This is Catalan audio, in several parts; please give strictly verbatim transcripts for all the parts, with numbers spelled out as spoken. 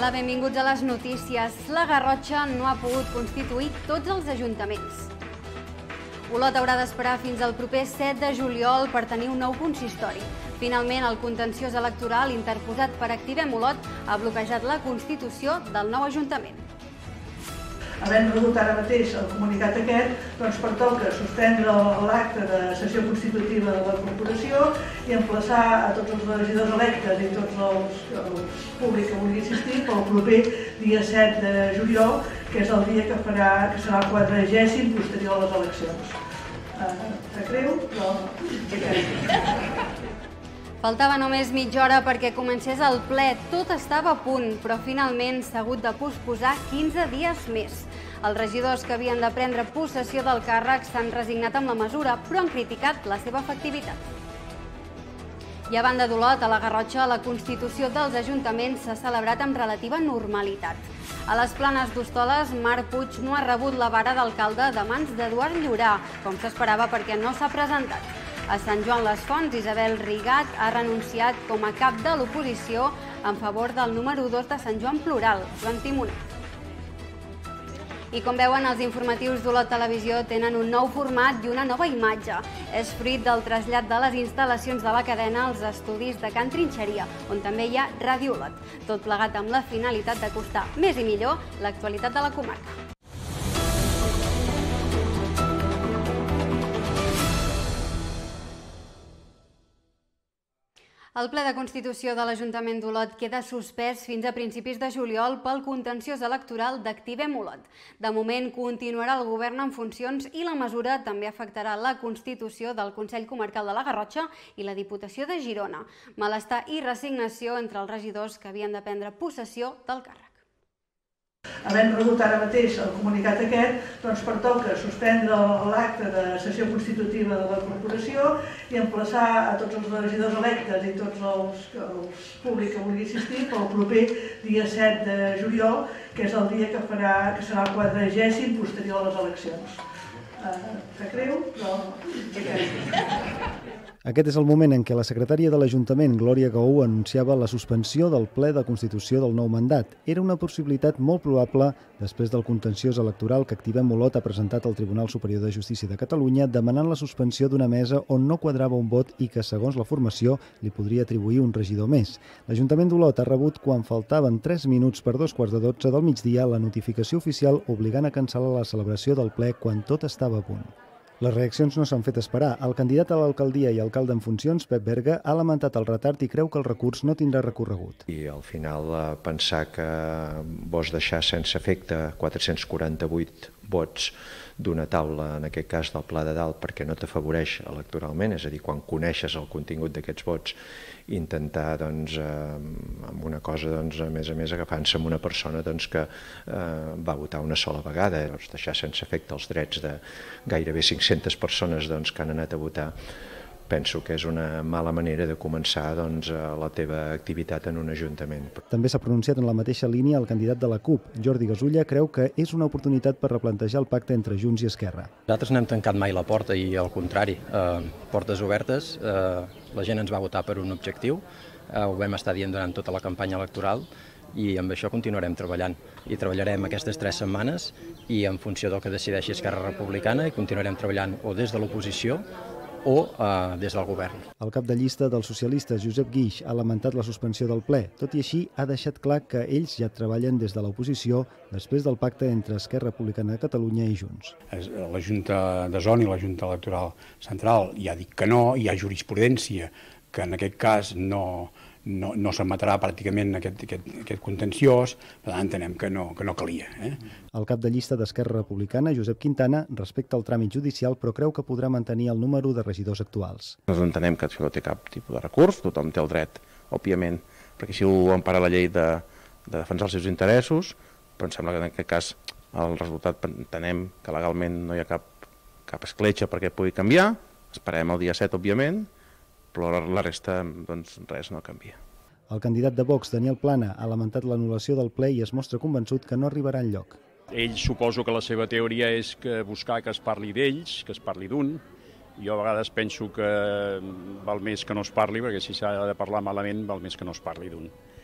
Hola, benvinguts a les notícies. La Garrotxa no ha pogut constituir tots els ajuntaments. Olot haurà d'esperar fins al proper set de juliol per tenir un nou consistori. Finalment, el contenciós electoral interposat per Activem Olot ha bloquejat la constitució del nou ajuntament. Havent rebut ara mateix el comunicat aquest, doncs pertoca suspendre l'acte de sessió constitutiva de la corporació i emplaçar a tots els regidors electes i tots els, els públics que vulgui assistir pel proper dia set de juliol, que és el dia que, farà, que serà el quadragèsim posterior a les eleccions. Uh, Sap greu, però... Faltava només mitja hora perquè comencés el ple. Tot estava a punt, però finalment s'ha hagut de posposar quinze dies més. Els regidors que havien de prendre possessió del càrrec s'han resignat amb la mesura, però han criticat la seva efectivitat. I a banda d'Olot, a la Garrotxa, la constitució dels ajuntaments s'ha celebrat amb relativa normalitat. A les Planes d'Hostoles, Marc Puig no ha rebut la vara d'alcalde de mans d'Eduard Llorà, com s'esperava perquè no s'ha presentat. A Sant Joan les Fonts, Isabel Rigat ha renunciat com a cap de l'oposició en favor del número dos de Sant Joan Plural, Joan Timonet. I com veuen, els informatius d'Olot Televisió tenen un nou format i una nova imatge. És fruit del trasllat de les instal·lacions de la cadena als estudis de Can Trinxeria, on també hi ha Ràdio Olot. Tot plegat amb la finalitat d'acostar més i millor l'actualitat de la comarca. El ple de Constitució de l'Ajuntament d'Olot queda suspès fins a principis de juliol pel contenciós electoral d'Activem Olot. De moment, continuarà el govern en funcions i la mesura també afectarà la constitució del Consell Comarcal de la Garrotxa i la Diputació de Girona. Malestar i resignació entre els regidors que havien de prendre possessió del càrrec. Havent rebut ara mateix el comunicat aquest, doncs pertoca suspendre l'acte de sessió constitutiva de la corporació i emplaçar a tots els regidors electes i tots els, els públics que vulgui assistir pel proper dia set de juliol, que és el dia que, farà, que serà el quadragèsim posterior a les eleccions. Uh, Sap greu, però... Aquest és el moment en què la secretària de l'Ajuntament, Glòria Gaú, anunciava la suspensió del ple de constitució del nou mandat. Era una possibilitat molt probable després del contenciós electoral que Activem Olot ha presentat al Tribunal Superior de Justícia de Catalunya demanant la suspensió d'una mesa on no quadrava un vot i que, segons la formació, li podria atribuir un regidor més. L'Ajuntament d'Olot ha rebut, quan faltaven tres minuts per dos quarts de dotze del migdia, la notificació oficial obligant a cancel·lar la celebració del ple quan tot estava a punt. Les reaccions no s'han fet esperar. El candidat a l'alcaldia i alcalde en funcions, Pep Berga, ha lamentat el retard i creu que el recurs no tindrà recorregut. I al final pensar que vols deixar sense efecte quatre-cents quaranta-vuit vots d'una taula, en aquest cas del Pla de Dalt, perquè no t'afavoreix electoralment, és a dir, quan coneixes el contingut d'aquests vots, intentar, doncs, eh, amb una cosa, doncs, a més a més, agafant-se amb una persona doncs, que eh, va votar una sola vegada, doncs, deixar sense efecte els drets de gairebé cinc-centes persones doncs, que han anat a votar, penso que és una mala manera de començar doncs, la teva activitat en un ajuntament. També s'ha pronunciat en la mateixa línia el candidat de la CUP. Jordi Gasulla creu que és una oportunitat per replantejar el pacte entre Junts i Esquerra. Nosaltres no hem tancat mai la porta i al contrari, eh, portes obertes, eh, la gent ens va votar per un objectiu, eh, ho vam estar dient durant tota la campanya electoral i amb això continuarem treballant. I treballarem aquestes tres setmanes i en funció del que decideixi Esquerra Republicana i continuarem treballant o des de l'oposició o eh, des del govern. El cap de llista dels socialistes, Josep Guix, ha lamentat la suspensió del ple. Tot i així, ha deixat clar que ells ja treballen des de l'oposició després del pacte entre Esquerra Republicana de Catalunya i Junts. La Junta de Zona i la Junta Electoral Central ja ha dit que no, hi ha jurisprudència que en aquest cas no, no, no s'emetrà pràcticament aquest, aquest, aquest contenciós, per tant entenem que no, que no calia. Eh? El cap de llista d'Esquerra Republicana, Josep Quintana, respecta el tràmit judicial però creu que podrà mantenir el número de regidors actuals. Nosaltres entenem que això no té cap tipus de recurs, tothom té el dret, òbviament, perquè així ho empara la llei de, de defensar els seus interessos, però em sembla que en aquest cas el resultat entenem que legalment no hi ha cap, cap escletxa perquè pugui canviar, esperem el dia set, òbviament, però la resta, doncs, res no canvia. El candidat de Vox, Daniel Plana, ha lamentat l'anul·lació del ple i es mostra convençut que no arribarà enlloc. Ell suposo que la seva teoria és que buscar que es parli d'ells, que es parli d'un. Jo a vegades penso que val més que no es parli, perquè si s'ha de parlar malament val més que no es parli d'un.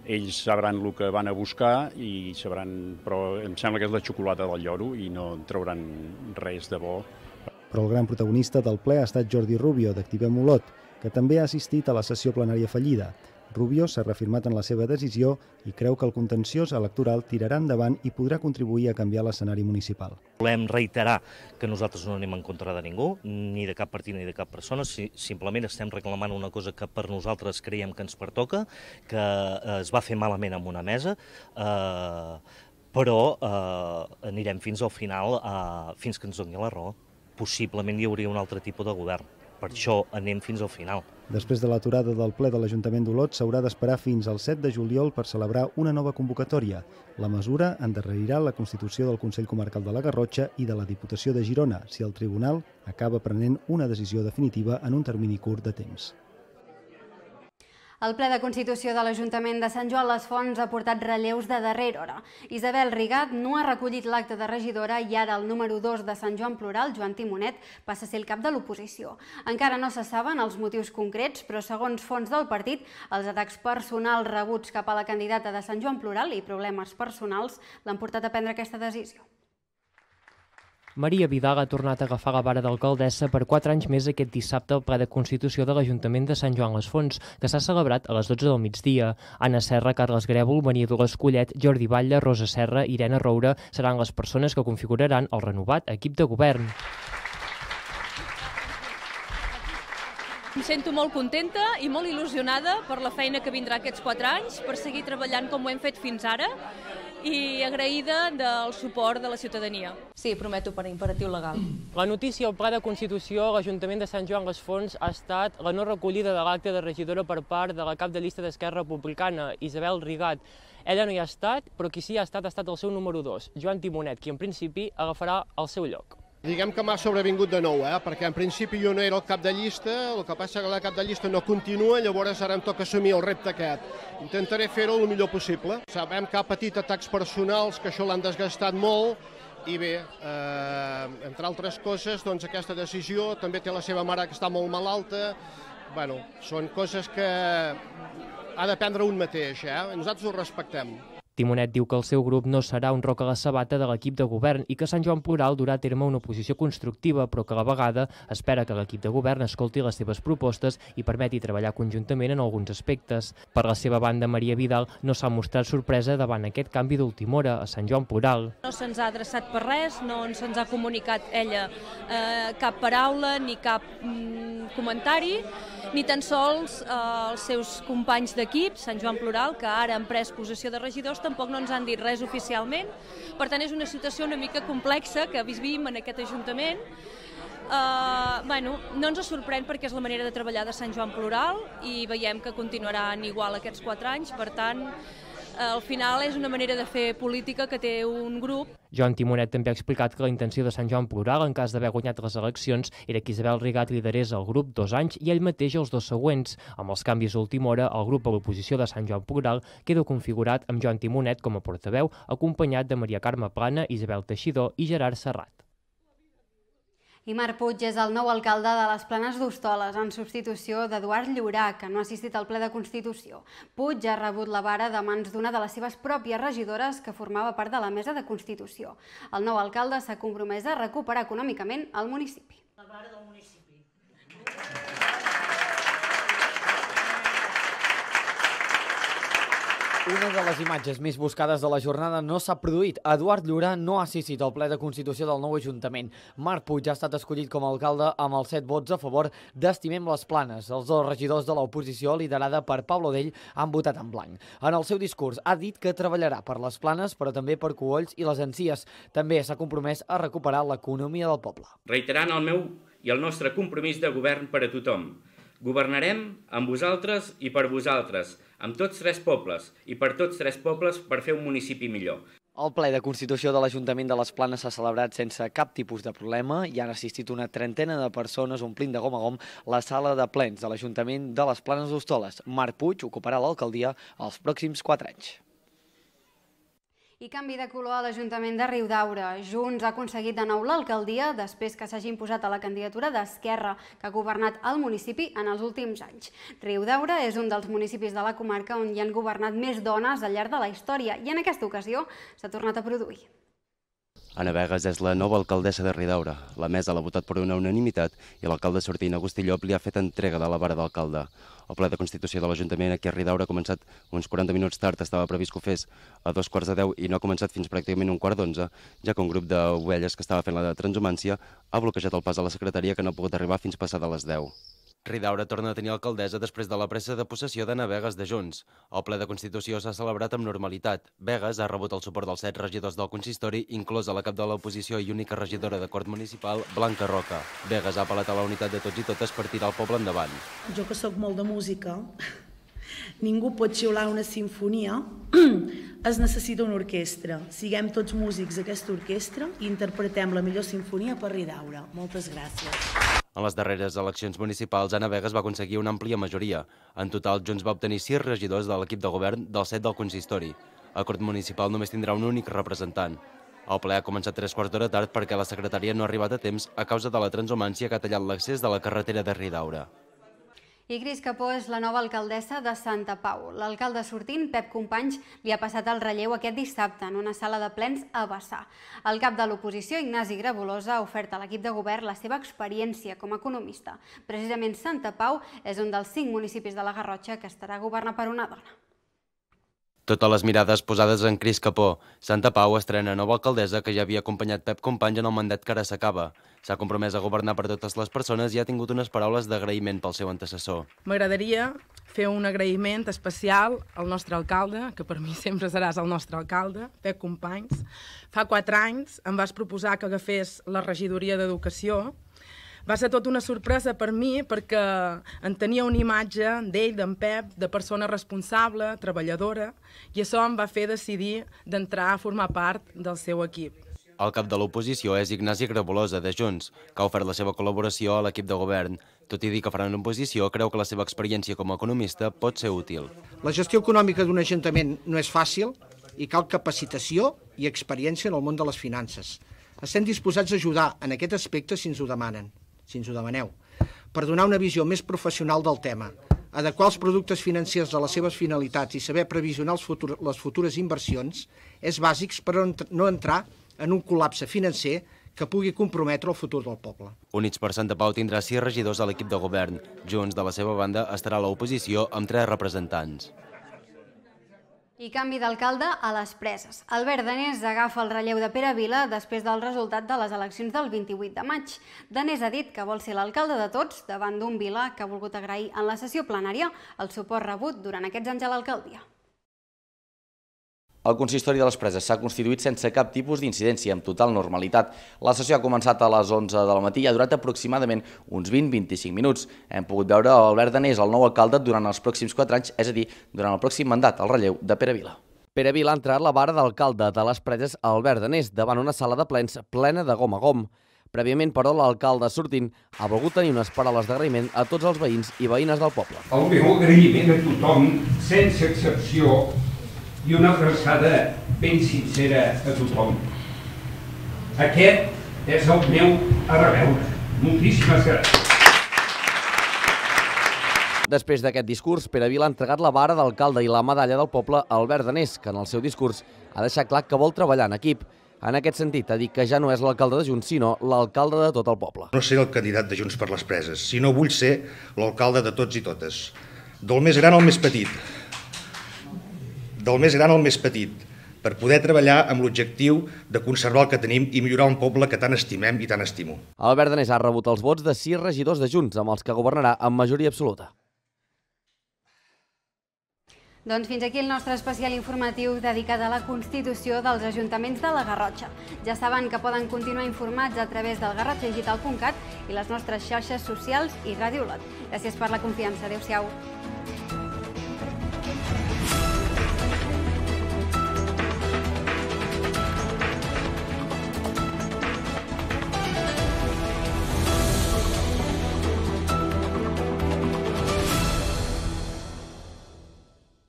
ells sabran el que van a buscar i sabran, però em sembla que és la xocolata del lloro i no en trauran res de bo. Però el gran protagonista del ple ha estat Jordi Rubio, d'Activem Olot, que també ha assistit a la sessió plenària fallida. Rubio s'ha reafirmat en la seva decisió i creu que el contenciós electoral tirarà endavant i podrà contribuir a canviar l'escenari municipal. Volem reiterar que nosaltres no anem en contra de ningú, ni de cap partit ni de cap persona, simplement estem reclamant una cosa que per nosaltres creiem que ens pertoca, que es va fer malament en una mesa, eh, però eh, anirem fins al final, eh, fins que ens doni la raó. Possiblement hi hauria un altre tipus de govern. Per això anem fins al final. Després de l'aturada del ple de l'Ajuntament d'Olot, s'haurà d'esperar fins al set de juliol per celebrar una nova convocatòria. La mesura endarrerirà la constitució del Consell Comarcal de la Garrotxa i de la Diputació de Girona, si el Tribunal acaba prenent una decisió definitiva en un termini curt de temps. El ple de Constitució de l'Ajuntament de Sant Joan les Fonts ha portat relleus de darrera hora. Isabel Rigat no ha recollit l'acte de regidora i ara el número dos de Sant Joan Plural, Joan Timonet, passa a ser el cap de l'oposició. Encara no se saben els motius concrets, però segons fonts del partit, els atacs personals rebuts cap a la candidata de Sant Joan Plural i problemes personals l'han portat a prendre aquesta decisió. Maria Vidal ha tornat a agafar la vara d'alcaldessa per quatre anys més aquest dissabte al ple de Constitució de l'Ajuntament de Sant Joan les Fonts, que s'ha celebrat a les dotze del migdia. Anna Serra, Carles Grèvol, Maria Dolors Collet, Jordi Batlle, Rosa Serra i Irene Roure seran les persones que configuraran el renovat equip de govern. Em sento molt contenta i molt il·lusionada per la feina que vindrà aquests quatre anys, per seguir treballant com ho hem fet fins ara, i agraïda del suport de la ciutadania. Sí, prometo per imperatiu legal. La notícia al ple de Constitució a l'Ajuntament de Sant Joan les Fonts ha estat la no recollida de l'acte de regidora per part de la cap de llista d'Esquerra Republicana, Isabel Rigat. Ella no hi ha estat, però qui sí ha estat ha estat el seu número dos, Joan Timonet, qui en principi agafarà el seu lloc. Diguem que m'ha sobrevingut de nou, eh? perquè en principi jo no era el cap de llista, el que passa que la cap de llista no continua, llavors ara em toca assumir el repte aquest. Intentaré fer-ho el millor possible. Sabem que ha patit atacs personals, que això l'han desgastat molt, i bé, eh, entre altres coses, doncs aquesta decisió també té la seva mare que està molt malalta. Bueno, són coses que ha de prendre un mateix, eh? Nosaltres ho respectem. Timonet diu que el seu grup no serà un roc a la sabata de l'equip de govern i que Sant Joan Plural durà a terme una oposició constructiva, però que a la vegada espera que l'equip de govern escolti les seves propostes i permeti treballar conjuntament en alguns aspectes. Per la seva banda, Maria Vidal no s'ha mostrat sorpresa davant aquest canvi d'última hora a Sant Joan Plural. No se'ns ha adreçat per res, no se'ns ha comunicat ella eh, cap paraula ni cap mm, comentari, ni tan sols eh, els seus companys d'equip, Sant Joan Plural, que ara han pres possessió de regidors, tampoc no ens han dit res oficialment. Per tant, és una situació una mica complexa que vivim en aquest Ajuntament. Uh, bueno, no ens sorprèn perquè és la manera de treballar de Sant Joan Plural i veiem que continuaran igual aquests quatre anys. Per tant, al final és una manera de fer política que té un grup. Joan Timonet també ha explicat que la intenció de Sant Joan Plural, en cas d'haver guanyat les eleccions, era que Isabel Rigat liderés el grup dos anys i ell mateix els dos següents. Amb els canvis d'última hora, el grup a l'oposició de Sant Joan Plural queda configurat amb Joan Timonet com a portaveu, acompanyat de Maria Carme Plana, Isabel Teixidor i Gerard Serrat. I Marc Puig és el nou alcalde de les Planes d'Hostoles, en substitució d'Eduard Llorà, que no ha assistit al ple de Constitució. Puig ha rebut la vara de mans d'una de les seves pròpies regidores que formava part de la mesa de Constitució. El nou alcalde s'ha compromès a recuperar econòmicament el municipi. La vara del municipi. Una de les imatges més buscades de la jornada no s'ha produït. Eduard Llorà no ha assistit al ple de Constitució del nou Ajuntament. Marc Puig ha estat escollit com a alcalde amb els set vots a favor d'Estimem les Planes. Els dos regidors de l'oposició, liderada per Pablo Dell, han votat en blanc. En el seu discurs ha dit que treballarà per les Planes, però també per Cogolls i les Encies. També s'ha compromès a recuperar l'economia del poble. Reiterant el meu i el nostre compromís de govern per a tothom. Governarem amb vosaltres i per vosaltres, amb tots tres pobles i per tots tres pobles per fer un municipi millor. El ple de Constitució de l'Ajuntament de les Planes s'ha celebrat sense cap tipus de problema i han assistit una trentena de persones omplint de gom a gom la sala de plens de l'Ajuntament de les Planes d'Hostoles. Marc Puig ocuparà l'alcaldia els pròxims quatre anys. I canvi de color a l'Ajuntament de Riudaura. Junts ha aconseguit de nou l'alcaldia després que s'hagi imposat a la candidatura d'Esquerra, que ha governat el municipi en els últims anys. Riudaura és un dels municipis de la comarca on hi han governat més dones al llarg de la història i en aquesta ocasió s'ha tornat a produir. Anna Begues és la nova alcaldessa de Riudaura. La mesa l'ha votat per una unanimitat i l'alcalde sortint, Agustí Llop, li ha fet entrega de la vara d'alcalde. El ple de Constitució de l'Ajuntament aquí a Riudaura ha començat uns quaranta minuts tard, estava previst que ho fes a dos quarts de deu i no ha començat fins pràcticament un quart d'onze, ja que un grup d'ovelles que estava fent la transhumància ha bloquejat el pas a la secretaria, que no ha pogut arribar fins passada les deu. Riudaura torna a tenir alcaldessa després de la presa de possessió d'Anna Begues de Junts. El ple de Constitució s'ha celebrat amb normalitat. Begues ha rebut el suport dels set regidors del consistori, inclosa la cap de l'oposició i única regidora de Cort Municipal, Blanca Roca. Begues ha apel·lat a la unitat de tots i totes per tirar el poble endavant. Jo que sóc molt de música, ningú pot xiular una sinfonia, es necessita una orquestra. Siguem tots músics d'aquesta orquestra i interpretem la millor sinfonia per Riudaura. Moltes gràcies. En les darreres eleccions municipals, Anna Begues va aconseguir una àmplia majoria. En total, Junts va obtenir sis regidors de l'equip de govern dels set del consistori. El Cort Municipal només tindrà un únic representant. El ple ha començat tres quarts d'hora tard perquè la secretaria no ha arribat a temps a causa de la transhumància que ha tallat l'accés de la carretera de Riudaura. I Cris Capó és la nova alcaldessa de Santa Pau. L'alcalde sortint, Pep Companys, li ha passat el relleu aquest dissabte en una sala de plens a Bassà. El cap de l'oposició, Ignasi Grabolosa, ha ofert a l'equip de govern la seva experiència com a economista. Precisament Santa Pau és un dels cinc municipis de la Garrotxa que estarà governat per una dona. Totes les mirades posades en Cris Capó. Santa Pau estrena nova alcaldessa que ja havia acompanyat Pep Companys en el mandat que ara s'acaba. S'ha compromès a governar per totes les persones i ha tingut unes paraules d'agraïment pel seu antecessor. M'agradaria fer un agraïment especial al nostre alcalde, que per mi sempre seràs el nostre alcalde, Pep Companys. Fa quatre anys em vas proposar que agafés la regidoria d'Educació. Va ser tot una sorpresa per mi perquè en tenia una imatge d'ell, d'en Pep, de persona responsable, treballadora, i això em va fer decidir d'entrar a formar part del seu equip. El cap de l'oposició és Ignasi Grabolosa, de Junts, que ha ofert la seva col·laboració a l'equip de govern. Tot i dir que faran oposició, creu que la seva experiència com a economista pot ser útil. La gestió econòmica d'un ajuntament no és fàcil i cal capacitació i experiència en el món de les finances. Estem disposats a ajudar en aquest aspecte si ens ho demanen. si ens ho demaneu, per donar una visió més professional del tema, adequar els productes financers a les seves finalitats i saber previsionar les futures inversions és bàsic per no entrar en un col·lapse financer que pugui comprometre el futur del poble. Units per Santa Pau tindrà sis regidors a l'equip de govern. Junts, de la seva banda, estarà a l'oposició amb tres representants. I canvi d'alcalde a les Preses. Albert Danés agafa el relleu de Pere Vila després del resultat de les eleccions del vint-i-vuit de maig. Danés ha dit que vol ser l'alcalde de tots davant d'un Vila que ha volgut agrair en la sessió plenària el suport rebut durant aquests anys a l'alcaldia. El consistori de les Preses s'ha constituït sense cap tipus d'incidència, amb total normalitat. La sessió ha començat a les onze de la matí i ha durat aproximadament uns vint a vint-i-cinc minuts. Hem pogut veure Albert Danés, el nou alcalde, durant els pròxims quatre anys, és a dir, durant el pròxim mandat, el relleu de Pere Vila. Pere Vila ha entrat la vara d'alcalde de les Preses a Albert Danés davant una sala de plens plena de gom a gom. Prèviament, però, l'alcalde sortint ha volgut tenir unes paraules d'agraïment a tots els veïns i veïnes del poble. El meu agraïment a tothom, sense excepció, i una abraçada ben sincera a tothom. Aquest és el meu a reveure. Moltíssimes gràcies. Després d'aquest discurs, Pere Vila ha entregat la vara d'alcalde i la medalla del poble a Albert Danés, que en el seu discurs ha deixat clar que vol treballar en equip. En aquest sentit, ha dit que ja no és l'alcalde de Junts, sinó l'alcalde de tot el poble. No seré el candidat de Junts per les Preses, sinó vull ser l'alcalde de tots i totes. Del més gran al més petit. del més gran al més petit, per poder treballar amb l'objectiu de conservar el que tenim i millorar un poble que tant estimem i tant estimo. Albert Danés ha rebut els vots de sis regidors de Junts, amb els que governarà amb majoria absoluta. Doncs fins aquí el nostre especial informatiu dedicat a la constitució dels ajuntaments de la Garrotxa. Ja saben que poden continuar informats a través del garrotxa digital punt cat i les nostres xarxes socials i Ràdio Olot. Gràcies per la confiança. Adéu-siau.